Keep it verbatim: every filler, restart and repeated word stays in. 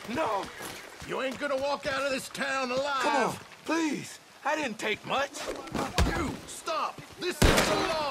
No! You ain't gonna walk out of this town alive! Come on, please! I didn't take much! You! Stop! This is the law!